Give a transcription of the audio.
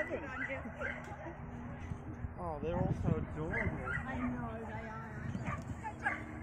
heaven. Oh, they're all so adorable. I know, they are.